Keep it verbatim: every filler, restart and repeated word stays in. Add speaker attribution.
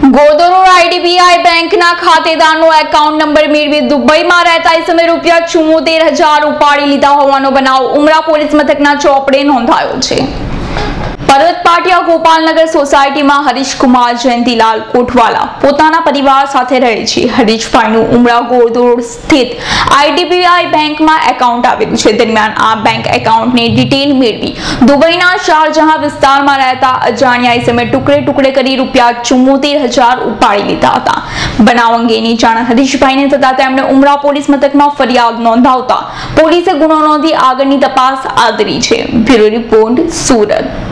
Speaker 1: ગોદરોડ IDBI બેંકના ખાતેદારનો account number મેળવી દુબઈમાં રહેતા ઇસમે રૂપિયા ચુમ્મોતેર હજાર ઉપાડી લીધા હોવાનો બનાવ ઉમરા પોલીસ મથકના ચોપડે નોંધાયો છે। પર્વત પાટિયા ગોપાલનગર સોસાયટીમાં હરીશકુમાર જયંતિલાલ કોઠવાલા પોતાના પરિવાર સાથે રહે છે। હરીશભાઈનું ઉમરા ગોદરોડ સ્થિત આઈડીબીઆઈ બેંકમાં એકાઉન્ટ આવેલું છે। દરમિયાન આ બેંક એકાઉન્ટની ડિટેલ મેળવી દુબઈના શારજહાં વિસ્તારમાં રહેતા અજાણ્યા ઇસમે ટુકડે ટુકડે કરી રૂપિયા ચુમ્મોતેર હજાર ઉપાડી લીધા હતા। બનાવ અંગેની જાણ હરીશભાઈને થતા તેમણે ઉમરા પોલીસ મથકમાં ફરિયાદ નોંધાવતા પોલીસે ગુનો નોંધી આગળની તપાસ આદરી છે। Bureau report Surat.